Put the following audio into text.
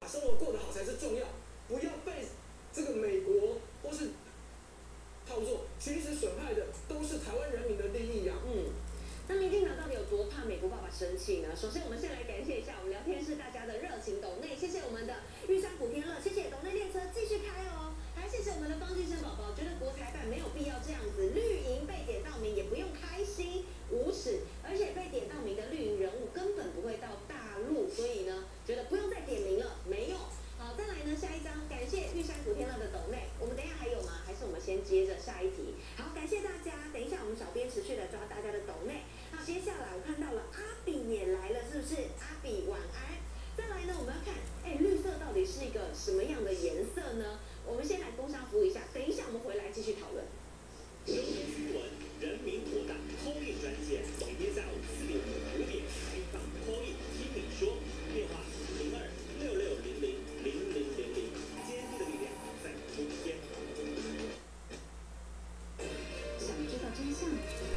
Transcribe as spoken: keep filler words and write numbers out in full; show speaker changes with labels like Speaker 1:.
Speaker 1: 生活过得好才是重要，不要被这个美国或是操作，其实损害的都是台湾人民的利益啊。
Speaker 2: 嗯。那民进党到底有多怕美国爸爸生气呢？首先，我们先来感谢一下我们聊天室大家的热情抖内，谢谢我们的玉山古天乐，谢谢抖内列车继续开哦，还谢谢我们的方继生宝宝，觉得国台办没有必要这样子，绿营被点到名也不用开心，无耻，而且被点到名的绿营人物根本不会到大陆，所以呢，觉得不用再点名了，没用。好，再来呢，下一张，感谢玉山古天乐的抖内，我们等一下还有吗？还是我们先接着下一题？好，感谢大家，等一下我们小编持续的抓大家的抖内。好，接下来我看到了阿比也来了，是不是？阿比晚安。再来呢，我们要看，哎，绿色到底是一个什么样的颜色呢？我们先来工商服务一下，等一下我们回来继续讨论。
Speaker 3: 生活新闻，人民火大 call in 专线，每天下午四点五点开放 call in， 听你说，电话零二六六零零零零零零，坚定的力量在春天。
Speaker 2: 想知道真相？